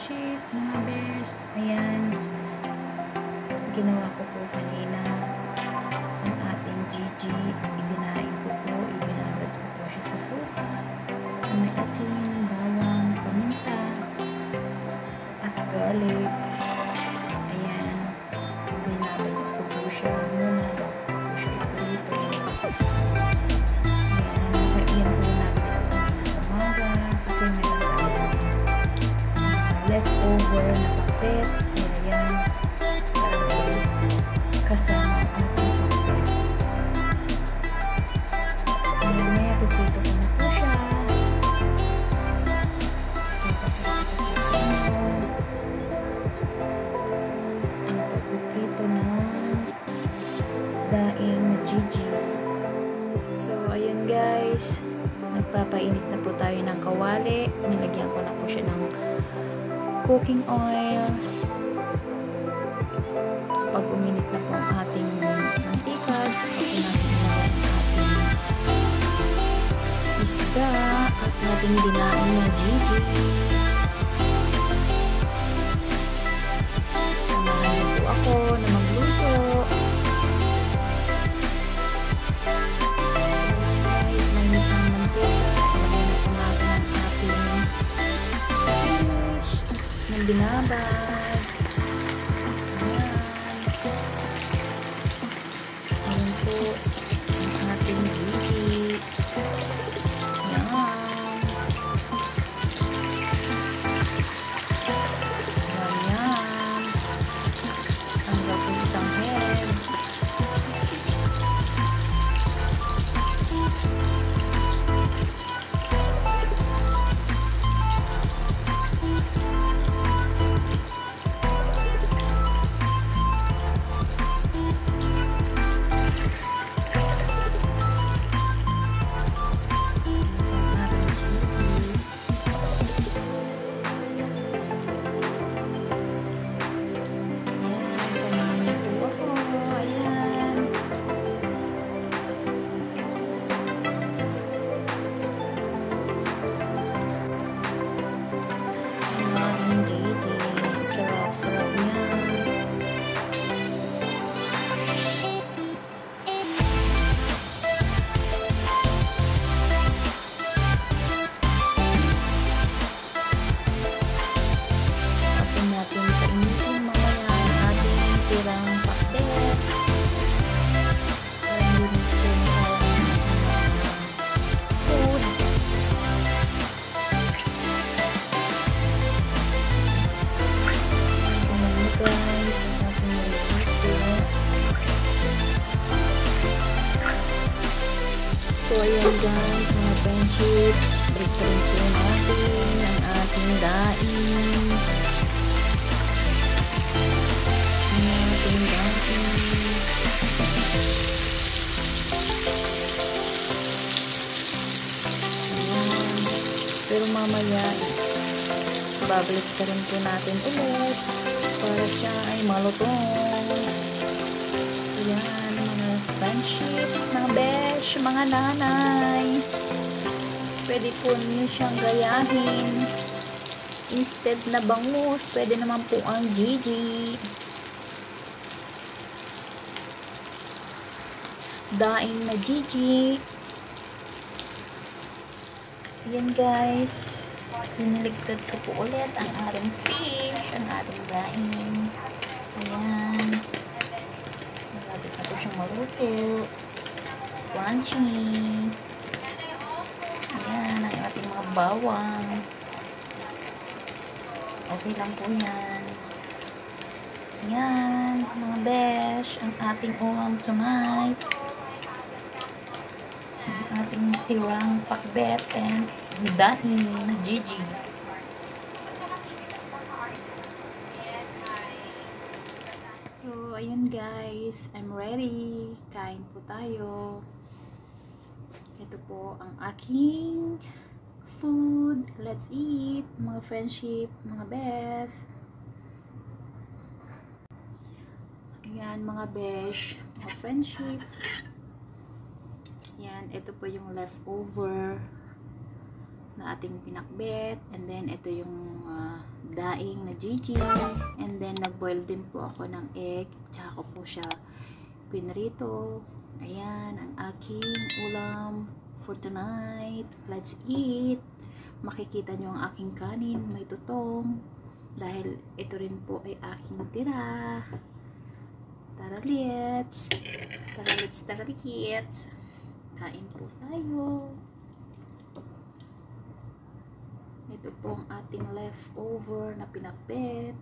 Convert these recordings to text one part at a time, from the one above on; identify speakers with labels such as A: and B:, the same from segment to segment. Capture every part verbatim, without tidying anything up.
A: friendship, mga bears. Ayan, ginawa ko po kanina ang ating Gigi. Idinain ko po, ibinabad ko po siya sa suka. May asin, bawang, paminta, at garlic. Ayan, binabad ko po siya muna bago ko po siya iprito. Ayan, yan po natin sa umaga kasi meron tayong leftover na pakbet. Kaya yan, para kasama ang ating pakbet. Ayan, may pipito ko na po siya. Ang pagpipito ng daing na Gigi. So, ayun guys, nagpapainit na po tayo ng kawali. Nilagyan ko na po siya ng cooking oil. Pag uminit na po ang ating mantika, pagkin natin na ang ating isda at ating dinain na Gigi. Samahan niyo po ako na magluto. Guys, mainit ang mantika. Ilagay na po natin ang ating fish ng binabad. Ayan. Ayan po ang ating Gigi. Ayan. Ayan. Ang gawin isang head. Sarap-sarap niya. Atin natin kainitin mamaya ang ating tirang pakbet. Para hindi natin masayang food. Guys, natin nilito. So, ayan guys, mga friendship, break-break po natin ang ating daing. Ang ating daing. Ayan. Pero mamaya, babalik ka rin po natin ulit para siya ay malutong. Ayan, mga friendship, mga besh, mga nanay. Pwede po niyo siyang gayahin. Instead na bangus, pwede naman po ang Gigi. Daing na Gigi. Ayan guys. Piniligtad ko po ulit ang ating fish, ang ating daing. Ayan. Malapit na po siyang maluto. Crunchy. Ayan, ang ating mga bawang. Okay lang po yan. Ayan, mga besh, ang ating ulam tonight. Ang ating tirang pakbet and daing na Gigi. So, ayun guys, I'm ready. Kain po tayo. Ito po ang aking food. Let's eat, mga friendship, mga best. Ayan, mga besh, mga friendship. Yan, ito po yung leftover na ating pinakbet, and then ito yung uh, daing na Gigi, and then nagboil din po ako ng egg, tsaka ko po siya pinrito. Ayan ang aking ulam for tonight. Let's eat. Makikita nyo ang aking kanin, may tutong, dahil ito rin po ay aking tira. Taralits, taralits, taralits. Kain po tayo. Ito po ang ating leftover na pinakbet.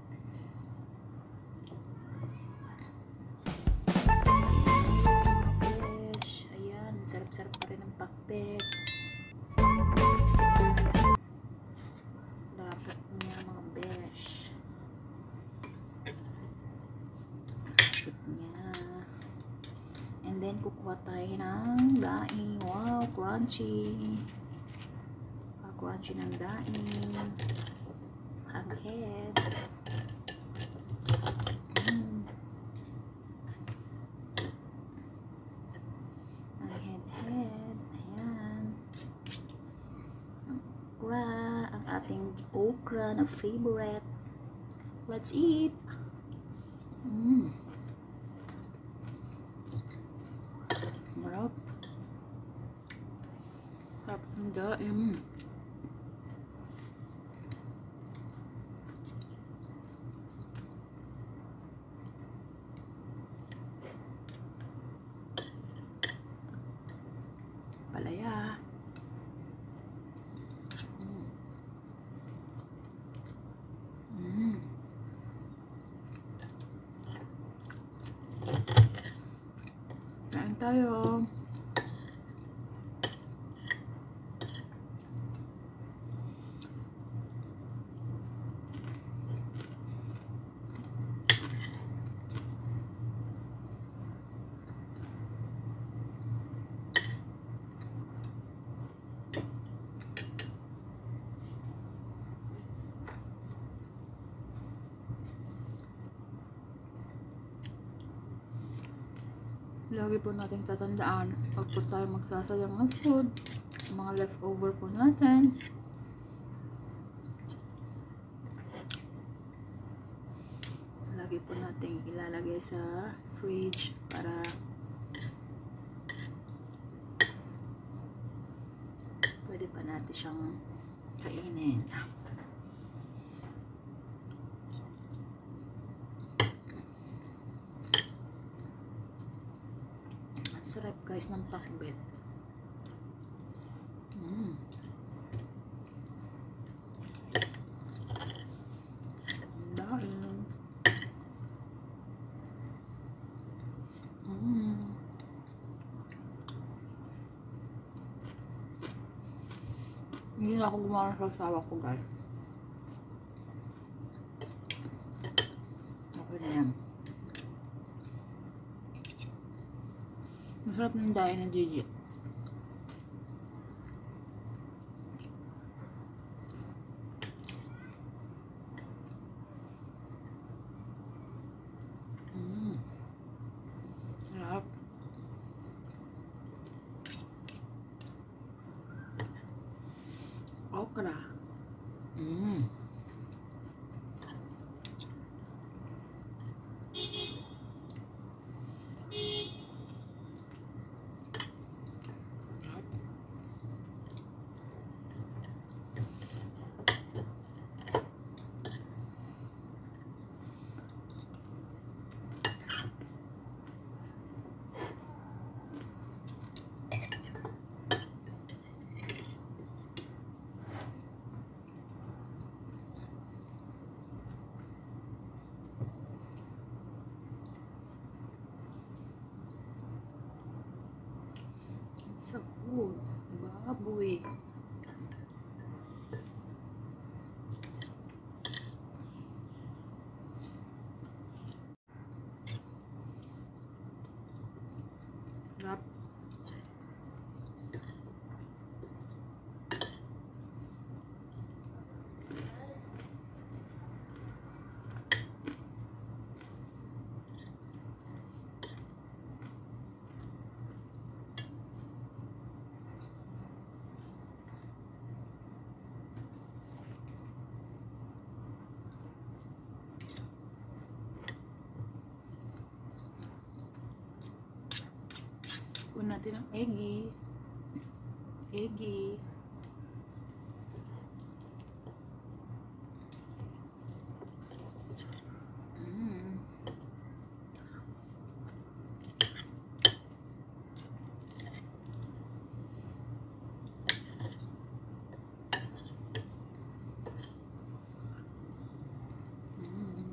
A: Besh, ayan, sarap-sarap pa rin ang pakbet. Dapat niya mga besh. Dapat niya. And then, kukuha tayo ng daing. Wow, crunchy. Crunchy ng daing. Haghead. Mm. Ang head-head. Ayan. Ang okra. Ang ating okra na favorite. Let's eat. Mm. Marap. Sarap ng daing. Palaya. Mm. Mm. Kain tayo. Lagi po natin tatandaan, pag po tayo magsasayang ng food, mga leftover po natin, lagi po natin ilalagay sa fridge para pwede pa natin siyang kainin. Sarap guys ng pakbet. Mm. Dahil. Mm. Hindi na ako gumawa sa asawa ko guys. Okay na yan. Masarap ng daing ng Gigi. Mmm. Sarap. Okra. Mmm. Sa uy, baboy. Sarap. Kunin natin ang eggy. Eggy. Mm. Mm.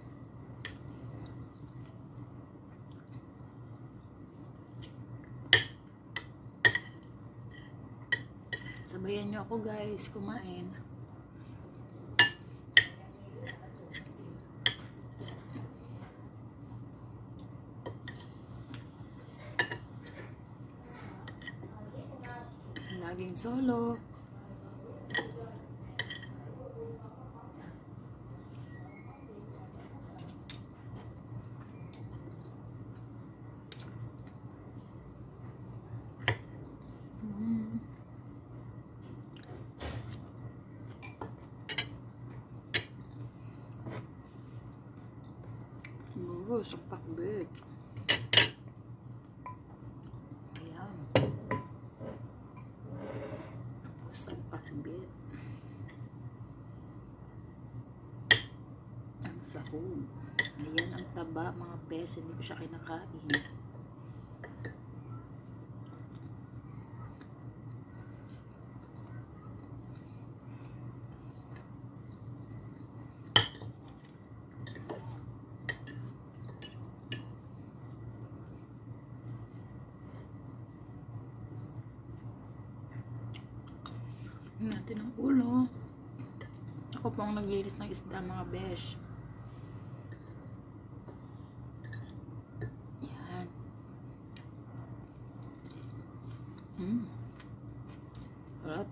A: Sabayan nyo ako guys kumain. Laging solo. Mm. Oo, sa pakbet. Ayan. Tapos ang pakbet. Ang sahog. Ayan ang taba mga bes. Hindi ko siya kinakain. Natin ang ulo. Ako po ang naglilis ng isda mga besh. Yan. Hmm. Harap.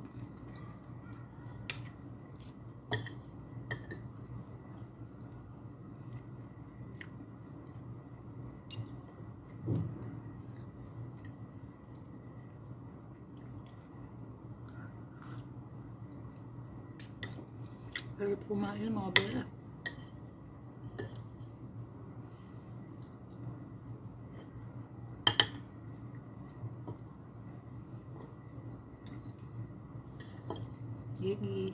A: Harap kumain mga bela. Gigi.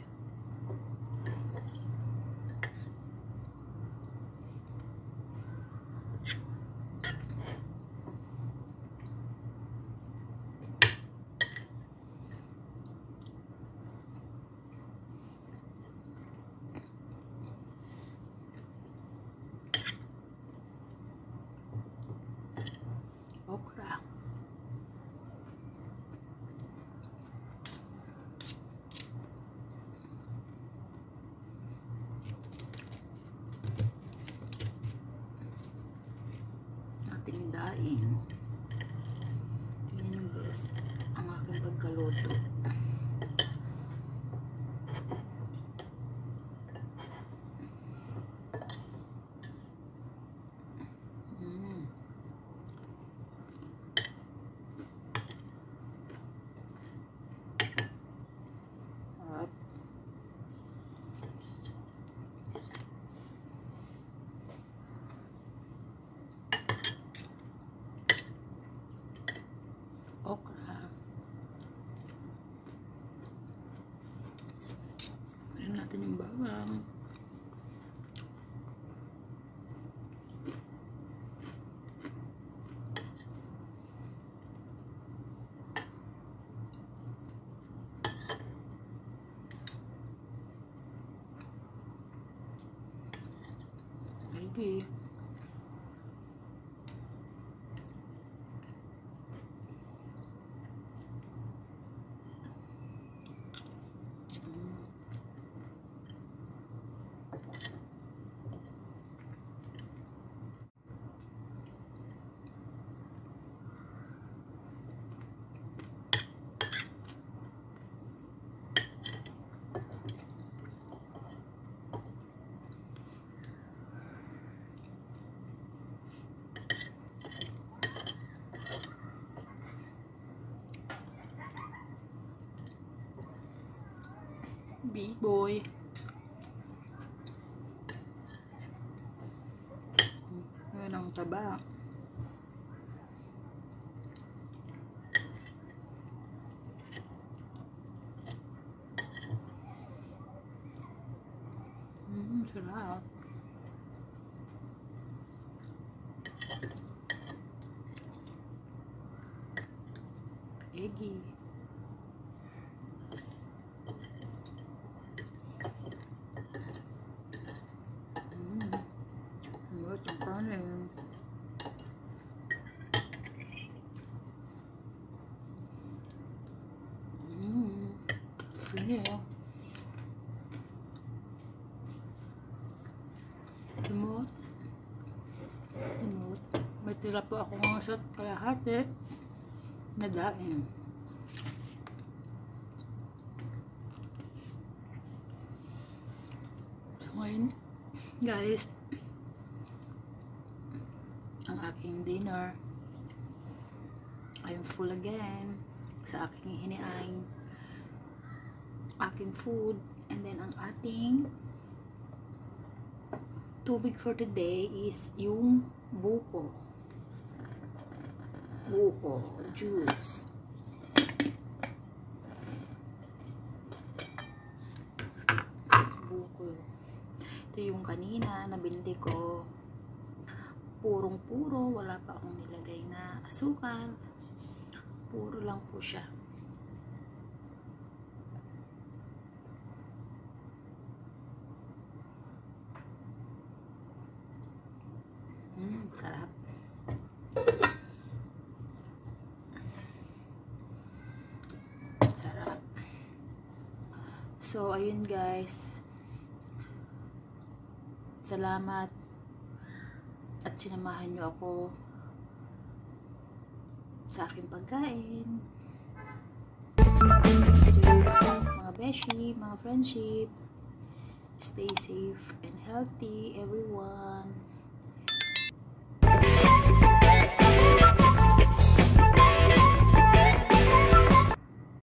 A: Okra. Ating daing. Tingnan yung best ang aking pagkaluto. Mm. Up. Okra. Kunin natin yung bawang. Maybe. Big boy. Ayan ang taba.
B: Sarap. Eggy. Mmm. Ang ang kanin. Mmm. Ini ya. Timot. Timot. May tira po ako nga sa kalahati na daing. So ngayon, guys, ang aking dinner, I'm full again sa aking hiniaing aking food. And then ang ating tubig for today is yung buko buko juice. Buko. Ito yung kanina na binili ko. Purong puro, wala pa akong nilagay na asukal. Puro lang po siya. Mm, sarap. Sarap. So, ayun guys. Salamat at sinamahan nyo ako sa aking pagkain. Mga beshi, mga friendship, stay safe and healthy everyone.